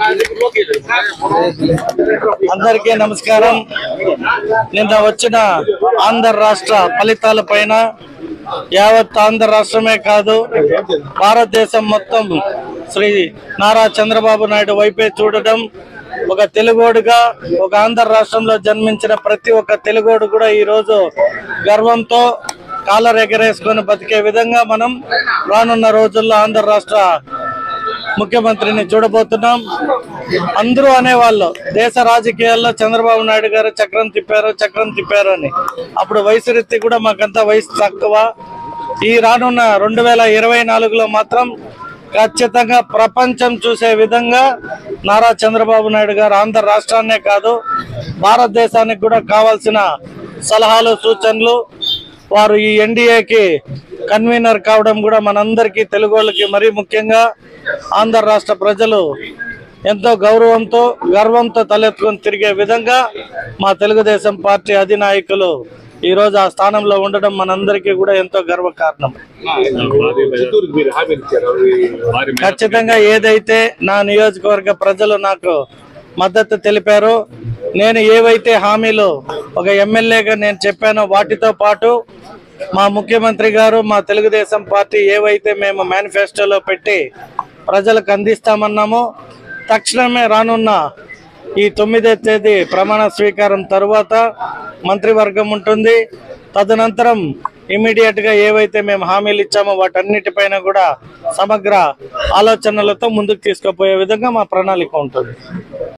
అందరికీ నమస్కారం. నిన్న వచ్చిన ఆంధ్ర రాష్ట్ర ఫలితాల పైన యావత్ ఆంధ్ర రాష్ట్రమే కాదు భారతదేశం మొత్తం శ్రీ నారా చంద్రబాబు నాయుడు వైపే చూడడం, ఒక తెలుగోడుగా ఒక ఆంధ్ర రాష్ట్రంలో జన్మించిన ప్రతి ఒక్క తెలుగోడు కూడా ఈ రోజు గర్వంతో కాలర్ ఎగరేసుకొని బతికే విధంగా మనం రానున్న రోజుల్లో ఆంధ్ర రాష్ట్ర ముఖ్యమంత్రిని చూడబోతున్నాం. అందరూ అనేవాళ్ళు దేశ రాజకీయాల్లో చంద్రబాబు నాయుడు గారు చక్రం తిప్పారు అని. అప్పుడు వయసు రీతి కూడా మాకంతా వయసు తక్కువ. ఈ రానున్న 2024లో మాత్రం ఖచ్చితంగా ప్రపంచం చూసే విధంగా నారా చంద్రబాబు నాయుడు గారు ఆంధ్ర రాష్ట్రాన్నే కాదు భారతదేశానికి కూడా కావాల్సిన సలహాలు సూచనలు, వారు ఈ ఎన్డీఏకి కన్వీనర్ కావడం కూడా మనందరికీ తెలుగు వాళ్ళకి మరీ ముఖ్యంగా ఆంధ్ర రాష్ట్ర ప్రజలు ఎంతో గౌరవంతో గర్వంతో తలెత్తుకొని తిరిగే విధంగా మా తెలుగుదేశం పార్టీ అధినాయకులు ఈ రోజు ఆ స్థానంలో ఉండడం మనందరికీ కూడా ఎంతో గర్వకారణం. ఖచ్చితంగా ఏదైతే నా నియోజకవర్గ ప్రజలు నాకు మద్దతు తెలిపారో, నేను ఏవైతే హామీలు ఒక ఎమ్మెల్యేగా నేను చెప్పానో వాటితో పాటు మా ముఖ్యమంత్రి గారు మా తెలుగుదేశం పార్టీ ఏవైతే మేము మేనిఫెస్టోలో పెట్టి ప్రజలకు అందిస్తామన్నామో తక్షణమే రానున్న ఈ 9వ తేదీ ప్రమాణ స్వీకారం తరువాత మంత్రివర్గం ఉంటుంది. తదనంతరం ఇమీడియట్ గా ఏవైతే మేము హామీలు ఇచ్చామో వాటన్నిటిపైన కూడా సమగ్ర ఆలోచనలతో ముందుకు తీసుకుపోయే విధంగా మా ప్రణాళిక ఉంటుంది.